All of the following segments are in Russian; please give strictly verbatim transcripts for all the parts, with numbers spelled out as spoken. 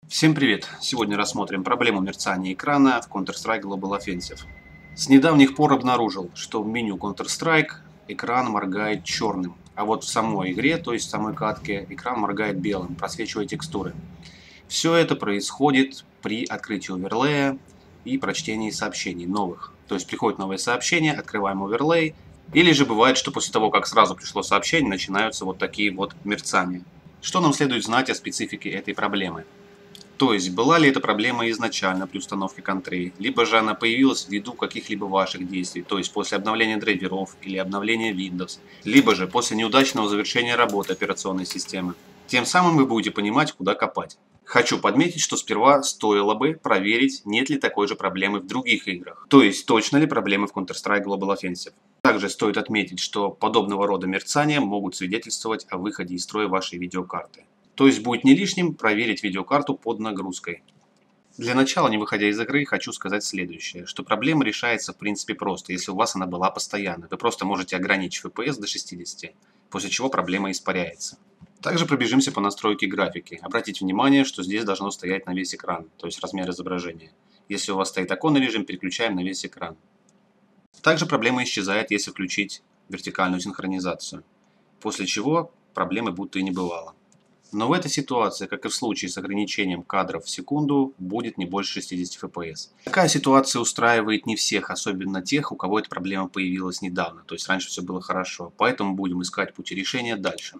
Всем привет! Сегодня рассмотрим проблему мерцания экрана в Counter-Strike Global Offensive. С недавних пор обнаружил, что в меню Counter-Strike экран моргает черным, а вот в самой игре, то есть в самой катке, экран моргает белым, просвечивая текстуры. Все это происходит при открытии оверлея и прочтении сообщений новых. То есть приходит новое сообщение, открываем оверлей, или же бывает, что после того, как сразу пришло сообщение, начинаются вот такие вот мерцания. Что нам следует знать о специфике этой проблемы? То есть, была ли эта проблема изначально при установке контрей, либо же она появилась ввиду каких-либо ваших действий, то есть после обновления драйверов или обновления Windows, либо же после неудачного завершения работы операционной системы. Тем самым вы будете понимать, куда копать. Хочу подметить, что сперва стоило бы проверить, нет ли такой же проблемы в других играх, то есть точно ли проблемы в Counter-Strike Global Offensive. Также стоит отметить, что подобного рода мерцания могут свидетельствовать о выходе из строя вашей видеокарты. То есть будет не лишним проверить видеокарту под нагрузкой. Для начала, не выходя из игры, хочу сказать следующее, что проблема решается в принципе просто, если у вас она была постоянной. Вы просто можете ограничить эф пи эс до шестидесяти, после чего проблема испаряется. Также пробежимся по настройке графики. Обратите внимание, что здесь должно стоять на весь экран, то есть размер изображения. Если у вас стоит оконный режим, переключаем на весь экран. Также проблема исчезает, если включить вертикальную синхронизацию, после чего проблемы будто и не бывало. Но в этой ситуации, как и в случае с ограничением кадров в секунду, будет не больше шестидесяти эф пи эс. Такая ситуация устраивает не всех, особенно тех, у кого эта проблема появилась недавно, то есть раньше все было хорошо, поэтому будем искать пути решения дальше.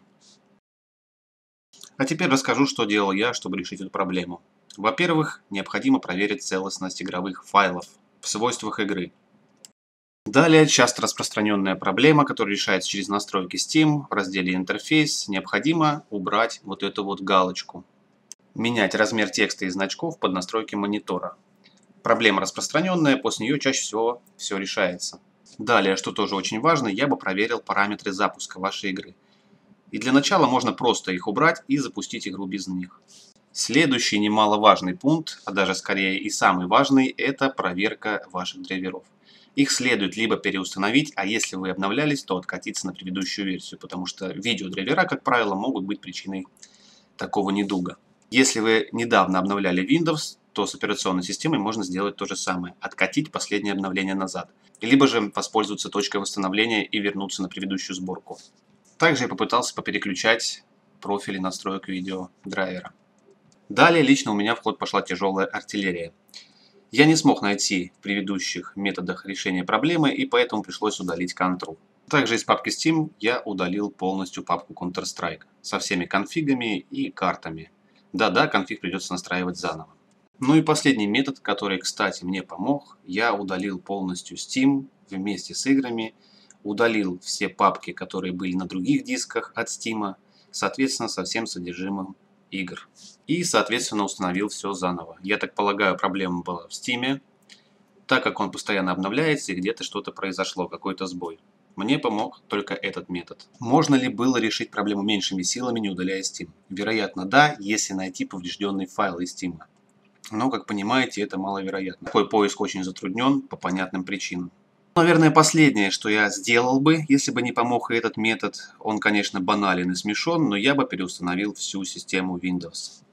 А теперь расскажу, что делал я, чтобы решить эту проблему. Во-первых, необходимо проверить целостность игровых файлов в свойствах игры. Далее, часто распространенная проблема, которая решается через настройки Steam, в разделе «Интерфейс», необходимо убрать вот эту вот галочку. Менять размер текста и значков под настройки монитора. Проблема распространенная, после нее чаще всего все решается. Далее, что тоже очень важно, я бы проверил параметры запуска вашей игры. И для начала можно просто их убрать и запустить игру без них. Следующий немаловажный пункт, а даже скорее и самый важный, это проверка ваших драйверов. Их следует либо переустановить, а если вы обновлялись, то откатиться на предыдущую версию, потому что видеодрайвера, как правило, могут быть причиной такого недуга. Если вы недавно обновляли Windows, то с операционной системой можно сделать то же самое – откатить последнее обновление назад, либо же воспользоваться точкой восстановления и вернуться на предыдущую сборку. Также я попытался попереключать профили настроек видеодрайвера. Далее лично у меня в ход пошла тяжелая артиллерия. Я не смог найти в предыдущих методах решения проблемы, и поэтому пришлось удалить Control. Также из папки Steam я удалил полностью папку Counter-Strike со всеми конфигами и картами. Да-да, конфиг придется настраивать заново. Ну и последний метод, который, кстати, мне помог, я удалил полностью Steam вместе с играми, удалил все папки, которые были на других дисках от Steam, соответственно, со всем содержимым игр. И, соответственно, установил все заново. Я так полагаю, проблема была в Steam, так как он постоянно обновляется и где-то что-то произошло, какой-то сбой. Мне помог только этот метод. Можно ли было решить проблему меньшими силами, не удаляя Steam? Вероятно, да, если найти поврежденный файл из Steam. Но, как понимаете, это маловероятно. Такой поиск очень затруднен по понятным причинам. Наверное, последнее, что я сделал бы, если бы не помог этот метод, он, конечно, банален и смешон, но я бы переустановил всю систему Windows.